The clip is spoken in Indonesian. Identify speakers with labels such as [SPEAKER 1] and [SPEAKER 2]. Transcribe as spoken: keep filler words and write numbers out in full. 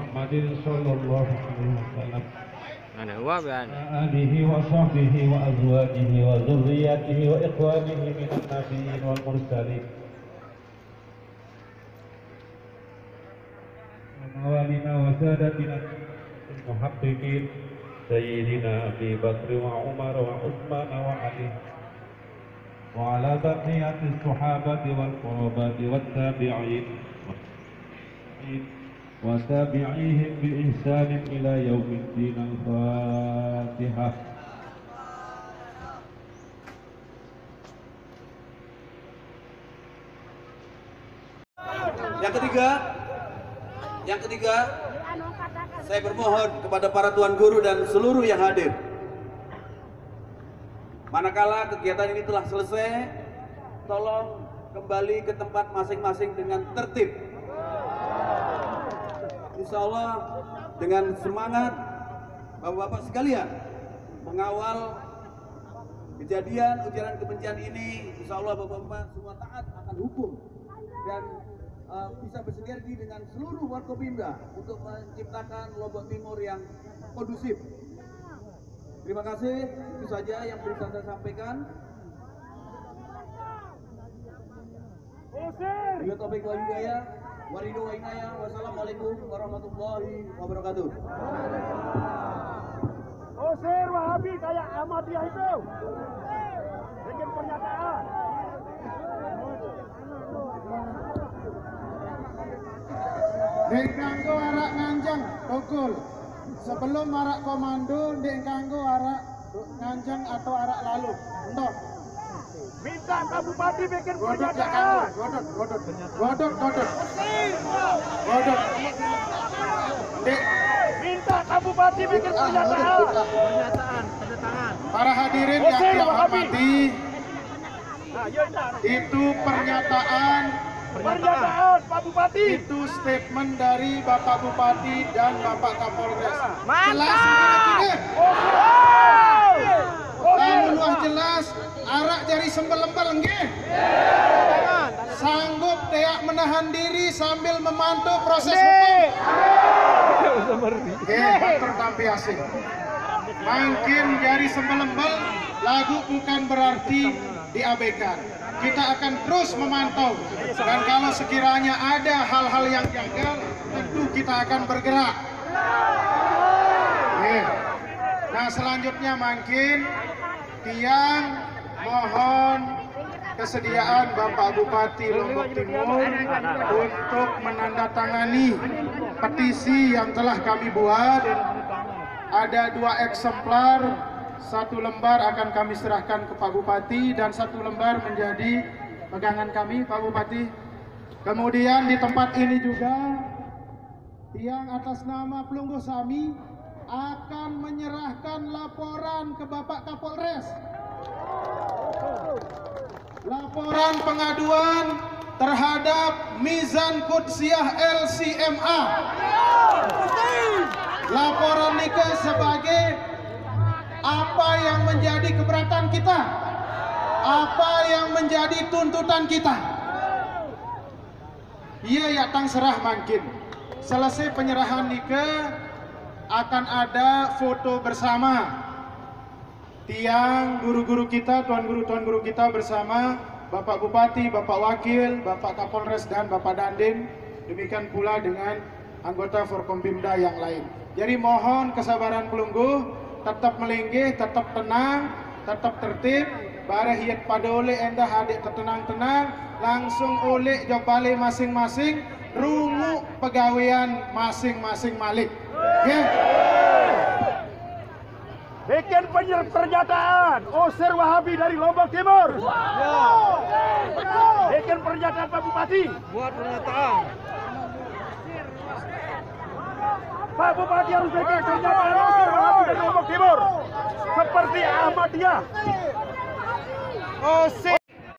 [SPEAKER 1] Muhammadin sallallahu alaihi wasallam
[SPEAKER 2] Ana huwa bi
[SPEAKER 1] alihi wa sahbihi wa azwajihi wa dzurriyyatihi wa ikhwanihi minan nabiyyin wal mursalin mawalina wa sadatina muhaqqiqin sayyidina Abi Bakr wa Umar wa Utsman wa Ali wa ala baqiyati sahabati wal qurabati wat tabi'in wa tabi'ihim bi ihsanin ila yaumiddin. Al-Fatihah.
[SPEAKER 3] Yang ketiga, yang ketiga, saya bermohon kepada para tuan guru dan seluruh yang hadir, manakala kegiatan ini telah selesai, tolong kembali ke tempat masing-masing dengan tertib. Insya Allah dengan semangat bapak-bapak sekalian mengawal kejadian ujaran kebencian ini, insya Allah bapak-bapak semua taat akan hukum dan uh, bisa bersinergi dengan seluruh Forkopimda untuk menciptakan Lombok Timur yang kondusif. Terima kasih, itu saja yang bisa saya sampaikan. Bila topik wal hidayah, waridu wa inayah, wassalamualaikum warahmatullahi wabarakatuh.
[SPEAKER 4] Usir Wahabi kayak Ahmadiyah itu. Bikin pernyataan.
[SPEAKER 5] Dek kanggo arak nganjeng tukul. Sebelum arak komando, dek kanggo arak nganjeng atau arak lalu. Entok.
[SPEAKER 4] Minta Pak Bupati bikin
[SPEAKER 5] Godot gak
[SPEAKER 4] pernyataan.
[SPEAKER 5] kanggo, godot, godot. Godot, godot. Godot. Dek,
[SPEAKER 4] Minta Pak Bupati bikin pernyataan.
[SPEAKER 2] pernyataan tanda tangan.
[SPEAKER 5] para hadirin yang
[SPEAKER 4] Usir
[SPEAKER 5] saya
[SPEAKER 4] Wahabi.
[SPEAKER 5] hormati,
[SPEAKER 4] Nah, ya, nah.
[SPEAKER 5] itu pernyataan,
[SPEAKER 4] Pernyataan Pak Bupati.
[SPEAKER 5] itu statement dari Bapak Bupati dan Bapak Kapolres.
[SPEAKER 2] Mantap.
[SPEAKER 5] Jelas tidak?
[SPEAKER 4] Oh,
[SPEAKER 5] Kamu luah jelas, arak jari sembel-embel nggih. Sanggup teak menahan diri sambil memantau proses hukum. Oke, batur tampi asing. Makin jari sembel-embel, lagu bukan berarti diabaikan. Kita akan terus memantau, dan kalau sekiranya ada hal-hal yang janggal, tentu kita akan bergerak. Oke. Nah, selanjutnya makin tiang mohon kesediaan Bapak Bupati Lombok Timur untuk menandatangani petisi yang telah kami buat. Ada dua eksemplar, satu lembar akan kami serahkan ke Pak Bupati dan satu lembar menjadi pegangan kami, Pak Bupati. Kemudian di tempat ini juga tiang atas nama Pelungguh Sami akan menyerahkan laporan ke Bapak Kapolres. Laporan pengaduan terhadap Mizan Qudsiyah L C M A. Laporan Nike sebagai apa yang menjadi keberatan kita, apa yang menjadi tuntutan kita. Iya ya tang serah makin. Selesai penyerahan Nike akan ada foto bersama tiang guru-guru kita, tuan guru-tuan guru kita bersama Bapak Bupati, Bapak Wakil, Bapak Kapolres dan Bapak Dandim. Demikian pula dengan anggota Forkompimda yang lain. Jadi mohon kesabaran pelungguh, tetap melinggih, tetap tenang, tetap tertib. Bare hiat pada oleh endah adik tenang-tenang, langsung oleh jopale masing-masing, rungu pegawaian masing-masing malik. Okay?
[SPEAKER 4] bikin pernyataan. Usir Wahabi dari Lombok Timur. Bikin pernyataan Pak Bupati.
[SPEAKER 2] Buat pernyataan.
[SPEAKER 4] Pak Bupati harus bikin pernyataan usir Wahabi dari Lombok Timur. Seperti Ahmadiyah.
[SPEAKER 2] Usir.